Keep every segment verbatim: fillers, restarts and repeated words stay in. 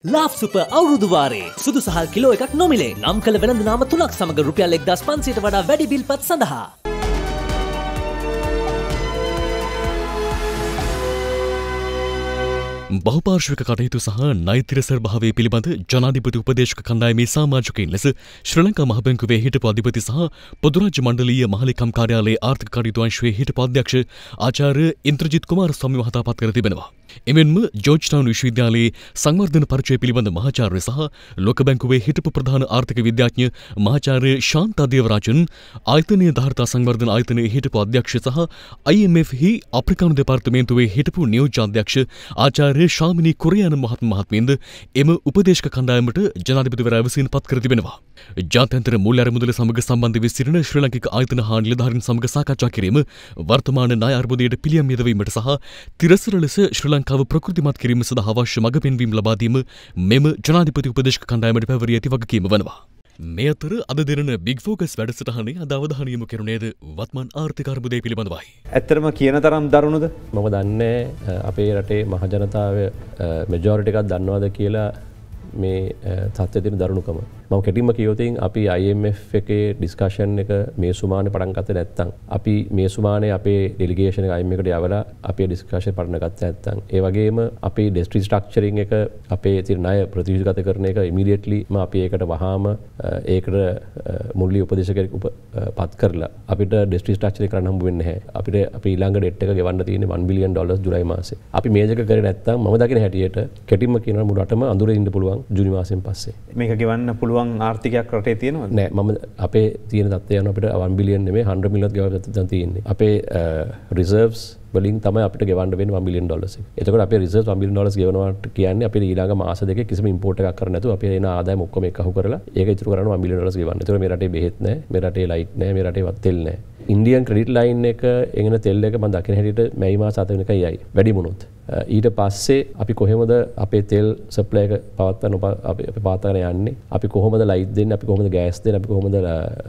Laugh super අවුරුදු වාරේ සුදු සහල් kilo එකක් නොමිලේ නම් කළ වෙළඳ නාම තුනක් සමග රුපියල් එක්දාස් පන්සියයට වඩා වැඩි බිල්පත් සඳහා බහුපාර්ශ්වික කටයුතු සහ නෛතික භාවය පිළිබඳ ජනාධිපති උපදේශක කණ්ඩායමේ සමාජිකයින් ලෙස ශ්‍රී ලංකා මහ බැංකුවේ හිටපු අධිපති සහ පොදු රාජ්‍ය මණ්ඩලීය මහලේකම් කාර්යාලයේ ආර්ථික කටයුතු අංශයේ හිටපු අධ්‍යක්ෂ ආචාර්ය ඉන්ද්‍රජිත් කුමාරස්වාමි මහතා පත් කර තිබෙනවා. එමෙන්ම ජෝර්ජ් ටවුන් විශ්වවිද්‍යාලයේ සංවර්ධන පරිචය පිළිබඳ මහාචාර්ය සහ ලෝක බැංකුවේ හිටපු ප්‍රධාන ආර්ථික විද්‍යාඥ මහාචාර්ය ශාන්තා දේවරාජන් ආයතනීය ධාර්තා සංවර්ධන ආයතනයේ හිටපු අධ්‍යක්ෂ සහ I M F හි අප්‍රිකානු දෙපාර්තමේන්තුවේ හිටපු නියෝජ්‍ය අධ්‍යක්ෂ ආචාර්ය ශාමිනී කුරියාන මහත්ම මහත්මියන්ද එම උපදේශක කණ්ඩායමට ජනාධිපතිවරයා විසින් පත් කර තිබෙනවා. ජාත්‍යන්තර මූල්‍ය අරමුදල සමග සම්බන්ධ වී සිටින ශ්‍රී ලාංකික ආයතන හා නිලධාරීන් සමග සාකච්ඡා කිරීම, වර්තමාන ණය අර්බුදයට පිළියම් යොදවීමට සහ තිරසර ලෙස ශ්‍රී ලංකාව ප්‍රකෘතිමත් කිරීම සඳහා අවශ්‍ය මඟ පෙන්වීම ලබා දීම මෙම ජනාධිපති උපදේශක කණ්ඩායමට පැවරිය ඇති වගකීම වනවා. මේ අතර අද දෙරණ බිග් ෆෝකස් වැඩසටහනේ අද අවධානය යොමු කෙරුණේද වත්මන් ආර්ථික අර්බුදය පිළිබඳවයි. ඇත්තටම කියන තරම් දරුණුද? මම දන්නේ අපේ රටේ මහ ජනතාව මෙජොරිටි එකක් දන්නවද කියලා මේ තත්ත්වයේ තියෙන දරුණුකම. මම කෙටින්ම කියවතින් අපි I M F එකේ ඩිස්කෂන් එක මේ සුමානේ පටන් ගත්තේ නැත්නම් අපි මේ සුමානේ අපේ ඩෙලිගේෂන් එක I M F එකට යවලා අපේ ඩිස්කෂන් පටන් ගත්තේ නැත්නම් ඒ වගේම අපේ ඩෙස්ට්‍රි ස්ට්‍රක්චරින් එක අපේ තියෙන ණය ප්‍රතිවිරුද්ධ කරන එක ඉමීඩියට්ලි ම අපි ඒකට වහාම ඒකට මුල්ලි උපදේශකයෙක් පත් කරලා අපිට ඩෙස්ට්‍රි ස්ට්‍රක්චර් එක කරන්න හම්බ වෙන්නේ නැහැ. අපිට අපි ඊළඟ ඩෙට් එක ගෙවන්න තියෙන්නේ one billion dollars ජුලයි මාසේ. අපි මේක කරේ නැත්නම් මම දකින හැටියට කෙටින්ම කියනවා මුළු රටම අඳුරේ ඉන්න පුළුවන් ජූනි මාසෙන් පස්සේ. මේක ගෙවන්න පුළුවන් ආර්ථිකයක් රටේ තියෙනවද? නෑ, මම අපේ තියෙන තත්ත්වය යන අපිට one billion නෙමෙයි one hundred million ගෙවන්න දැන් තියෙන්නේ. අපේ රිසර්ව්ස් වලින් තමයි අපිට ගෙවන්න වෙන්නේ one billion dollars එක. එතකොට අපේ රිසර්ව්ස් one billion dollars ගෙවනවාට කියන්නේ අපේ ඊළඟ මාස දෙකේ කිසිම ඉම්පෝට් එකක් කරන්න නැතුව අපේ එන ආදායම ඔක්කොම එකහු කරලා ඒක ඉතුරු කරන්න one billion dollars ගෙවන්න. ඒතකොට මේ රටේ බෙහෙත් නෑ, මේ රටේ ලයිට් නෑ, මේ රටේ තෙල් නෑ. ඉන්දියන් ක්‍රෙඩිට් ලයින් එක එගෙන තෙල් එක මම දකින හැටියට මැයි මාස හත වෙනිකයි යයි. වැඩි වුණොත්. ඊට පස්සේ අපි කොහොමද අපේ තෙල් සප්ලයි එක පවත්වන්න අපි අපි පවත්වාගෙන යන්නේ? අපි කොහොමද ලයිට් දෙන්නේ? අපි කොහොමද ගෑස් දෙන්නේ? අපි කොහොමද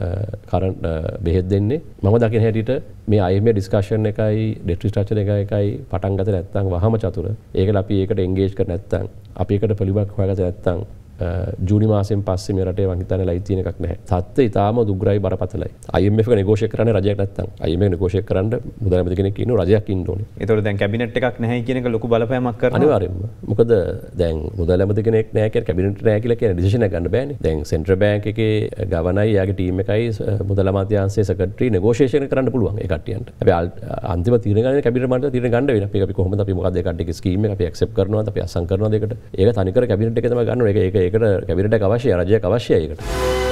කරන්ට් බෙහෙත් දෙන්නේ? මම දකින හැටියට මේ I M F ඩිස්කෂන් එකයි ඩෙට් ස්ට්‍රක්චර් එකයි එකයි පටන් ගත්තේ නැත්නම් වහම චතුර. ඒකට අපි ඒකට එන්ගේජ් කර නැත්නම් අපි ඒකට පිළිබක් හොයාගත්තේ නැත්නම් ජූනි මාසෙන් පස්සේ මේ රටේ මං හිතන්නේ ලයිට් තියෙන එකක් නැහැ. තත්ත්වය ඊටාම දුග්‍රයි බරපතලයි. I M F එක නෙගෝෂিয়েට් කරන්නේ රජයක් නැත්තම්. I M F එක නෙගෝෂিয়েට් කරන්න මුදල් ඇමති කෙනෙක් ඉන්නෝ රජයක් ඉන්න ඕනේ. ඒතකොට දැන් කැබිනට් එකක් නැහැ කියන එක ලොකු බලපෑමක් කරනවා. අනිවාර්යයෙන්ම. මොකද දැන් මුදල් ඇමති කෙනෙක් නැහැ කියන කැබිනට් නැහැ කියලා කියන ඩිසිෂන් එක ගන්න බෑනේ. දැන් සෙන්ට්‍රල් බැංක් එකේ ගවර්නරයි යාගේ ටීම් එකයි මුදල් අමාත්‍යාංශයේ සෙක්‍රටරි නෙගෝෂියේෂන් කරන්න පුළුවන් ඒ කට්ටියන්ට. හැබැයි අන්තිම තීරණ ගන්න කැබිනට් මණ්ඩලය තීරණ ගන්න වෙනවා. අපි අපි කොහොමද අපි මොකක්ද ඒ කට්ටියගේ ස්කීම් එක අපි ඇක්සෙප්ට් කරනවද අපි අසං කරනවද ඒකට. ඒක තනිකර කැබිනට් එකේ තමයි ගන්න ඕනේ. ඒක ඒක ඒකට කැබිනට් එක අවශ්‍යයි, රජයක් අවශ්‍යයි ඒකට.